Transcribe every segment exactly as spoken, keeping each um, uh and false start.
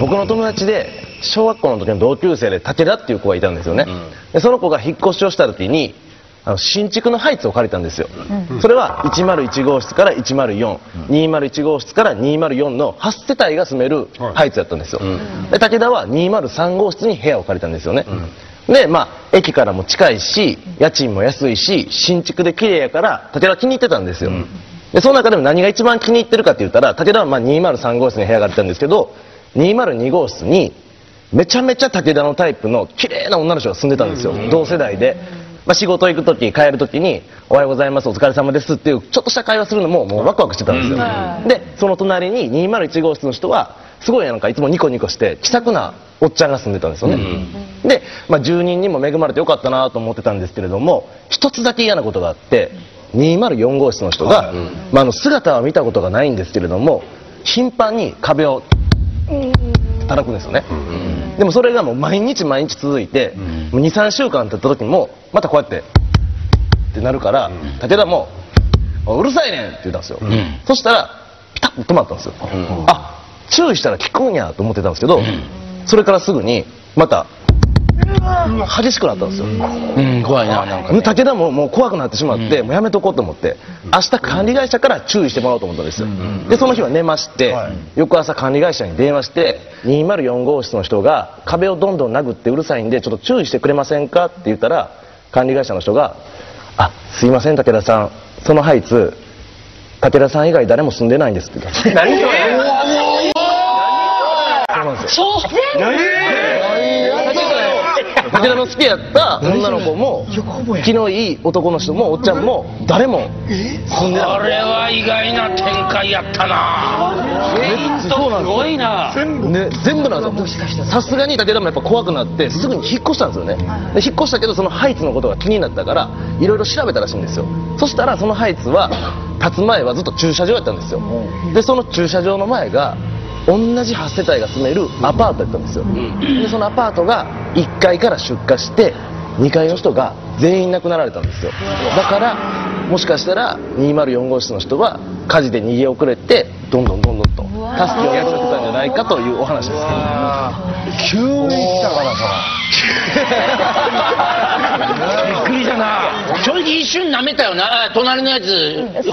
僕の友達で小学校の時の同級生で武田っていう子がいたんですよね、うん、でその子が引っ越しをした時にあの新築のハイツを借りたんですよ、うん、それはいちまるいち号室からいちまるよん、うん、にまるいち号室からにまるよんのはち世帯が住めるハイツだったんですよ、うん、で武田はにまるさん号室に部屋を借りたんですよね、うん、でまあ駅からも近いし家賃も安いし新築で綺麗やから武田は気に入ってたんですよ、うん、でその中でも何が一番気に入ってるかって言ったら武田はまあにまるさん号室に部屋が借りたんですけどにまるに号室にめちゃめちゃ武田のタイプの綺麗な女の人が住んでたんですよ、同世代で、まあ、仕事行く時帰る時に「おはようございますお疲れ様です」っていうちょっとした会話するのももうワクワクしてたんですよ、でその隣ににまるいち号室の人はすごいなんかいつもニコニコして気さくなおっちゃんが住んでたんですよね、で、まあ、住人にも恵まれてよかったなと思ってたんですけれども一つだけ嫌なことがあってにまるよん号室の人が、まあ、あの姿は見たことがないんですけれども頻繁に壁を叩くんですよね、うん、でもそれがもう毎日毎日続いて、うん、にさんしゅうかん経った時もまたこうやってってなるから、うん、武田も「うるさいねん」って言ったんですよ、うん、そしたらピタッと止まったんですよ、うん、あ注意したら聞くんやと思ってたんですけど、うん、それからすぐにまた激しくなったんですよ、うん、怖いななんか、ね、武田ももう怖くなってしまって、うん、もうやめとこうと思って明日管理会社から注意してもらおうと思ったんですよ、うん、でその日は寝まして、はい、翌朝管理会社に電話してにまるよん号室の人が壁をどんどん殴ってうるさいんでちょっと注意してくれませんかって言ったら管理会社の人が「あすいません武田さんそのハイツ武田さん以外誰も住んでないんです」って言ったんです何それそうなんですよ武田の好きやった女の子も気のいい男の人もおっちゃんも誰も住んでない。 これは意外な展開やったな。すごいな。 ね、全部なんですよ。さすがに武田もやっぱ怖くなってすぐに引っ越したんですよね。で引っ越したけどそのハイツのことが気になったからいろいろ調べたらしいんですよ。そしたらそのハイツは建つ前はずっと駐車場やったんですよ。でその駐車場の前が同じはち世帯が住めるアパートだったんですよ、うん、でそのアパートがいっかいから出火してにかいの人が全員亡くなられたんですよ。だからもしかしたらにまるよん号室の人は火事で逃げ遅れてどんどんどんどんと助けを求めてたんじゃないかというお話ですけど、 急に来たからさびっくりしたな。正直一瞬舐めたよな隣のやつね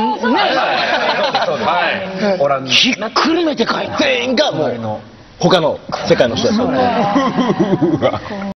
はいひっくるめて帰った全員がもう他の世界の人だった